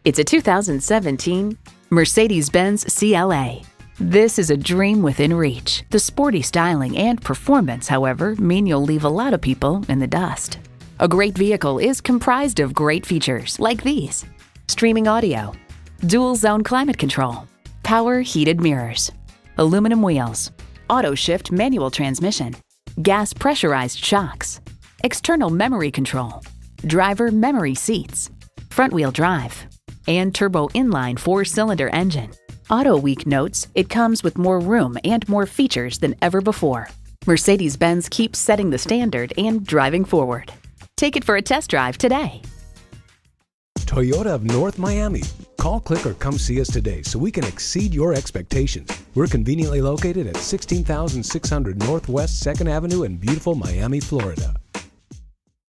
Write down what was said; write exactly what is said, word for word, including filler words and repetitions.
It's a two thousand seventeen Mercedes-Benz C L A. This is a dream within reach. The sporty styling and performance, however, mean you'll leave a lot of people in the dust. A great vehicle is comprised of great features like these: streaming audio, dual zone climate control, power heated mirrors, aluminum wheels, auto shift manual transmission, gas pressurized shocks, external memory control, driver memory seats, front wheel drive, and turbo inline four-cylinder engine. Auto Week notes it comes with more room and more features than ever before. Mercedes-Benz keeps setting the standard and driving forward. Take it for a test drive today. Toyota of North Miami. Call, click, or come see us today so we can exceed your expectations. We're conveniently located at sixteen thousand six hundred Northwest second Avenue in beautiful Miami, Florida.